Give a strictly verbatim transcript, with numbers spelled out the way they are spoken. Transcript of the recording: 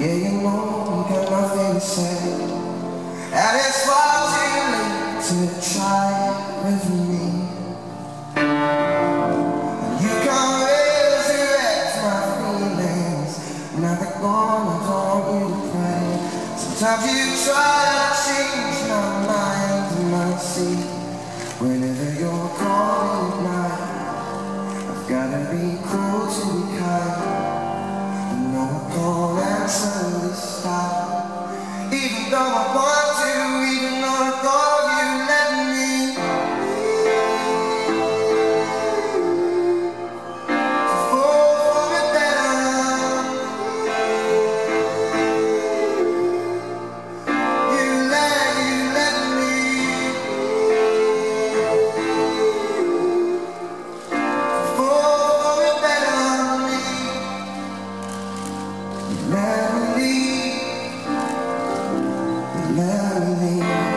Yeah, you know you got nothing to say, and it's far too late to try with me. You can't resurrect my feelings. Now they're gone, I don't want you to pray. Sometimes you try to change my mind, and I see whenever you're calling at night, I've gotta be cruel to be kind. No, I can't answer this time, even though I want to, even though I thought you let me to fall for it better. You let, you let me to fall for it better. Let me leave, let me leave.